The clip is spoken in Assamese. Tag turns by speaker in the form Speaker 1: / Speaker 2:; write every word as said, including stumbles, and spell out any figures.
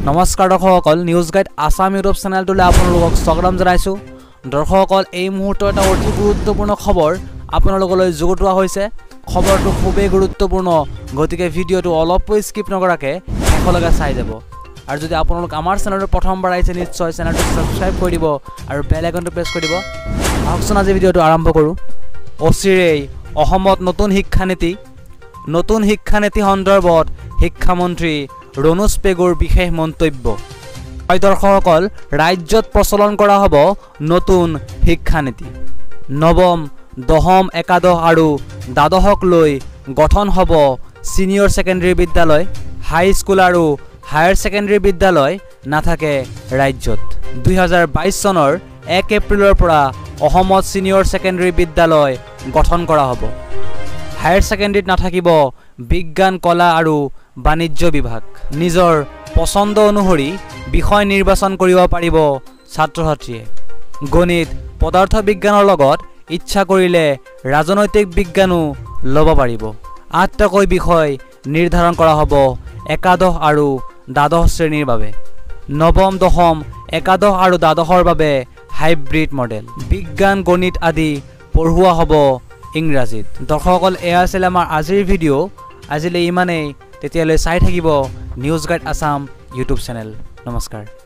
Speaker 1: নমস্কাৰ দৰ্শকসকল, নিউজ গাইড আসাম ইউটিউব চেনেলটোলৈ আপোনালোকক স্বাগতম জনাইছোঁ। দৰ্শকসকল, এই মুহূৰ্তৰ এটা অতি গুৰুত্বপূৰ্ণ খবৰ আপোনালোকলৈ যুগুতোৱা হৈছে। খবৰটো খুবেই গুৰুত্বপূৰ্ণ, গতিকে ভিডিঅ'টো অলপো স্কিপ নকৰাকৈ শেষলৈকে চাই যাব। আৰু যদি আপোনালোক আমাৰ চেনেলটো প্ৰথমবাৰ আহিছে, নিশ্চয় চেনেলটো ছাবস্ক্ৰাইব কৰি দিব আৰু বেল আইকনটো প্ৰেছ কৰি দিব। আহকচোন আজি ভিডিঅ'টো আৰম্ভ কৰোঁ। অচিৰেই অসমত নতুন শিক্ষানীতি নতুন শিক্ষানীতি সন্দৰ্ভত শিক্ষামন্ত্ৰী ৰণোজ পেগুৰ বিশেষ মন্তব্য। দৰ্শকসকল, ৰাজ্যত প্ৰচলন কৰা হ'ব নতুন শিক্ষানীতি। নৱম, দশম, একাদশ আৰু দ্বাদশক লৈ গঠন হ'ব ছিনিয়ৰ ছেকেণ্ডেৰী বিদ্যালয়। হাইস্কুল আৰু হায়াৰ ছেকেণ্ডেৰী বিদ্যালয় নাথাকে ৰাজ্যত। দুই হাজাৰ বাইছ চনৰ এক এপ্ৰিলৰ পৰা অসমত ছিনিয়ৰ ছেকেণ্ডেৰী বিদ্যালয় গঠন কৰা হ'ব। হায়াৰ ছেকেণ্ডেৰীত নাথাকিব বিজ্ঞান, কলা আৰু বাণিজ্য বিভাগ। নিজৰ পচন্দ অনুসৰি বিষয় নিৰ্বাচন কৰিব পাৰিব ছাত্ৰ ছাত্ৰীয়ে। গণিত, পদাৰ্থ বিজ্ঞানৰ লগত ইচ্ছা কৰিলে ৰাজনৈতিক বিজ্ঞানো ল'ব পাৰিব। আঠটাকৈ বিষয় নিৰ্ধাৰণ কৰা হ'ব একাদশ আৰু দ্বাদশ শ্ৰেণীৰ বাবে। নৱম, দশম, একাদশ আৰু দ্বাদশৰ বাবে হাইব্ৰিড মডেল। বিজ্ঞান, গণিত আদি পঢ়োৱা হ'ব ইংৰাজীত। দৰ্শকসকল, এয়া আছিল আমাৰ আজিৰ ভিডিঅ'। আজিলৈ ইমানেই। তেতিয়ালৈ চাই থাকিব news guide Assam YouTube channel. নমস্কাৰ।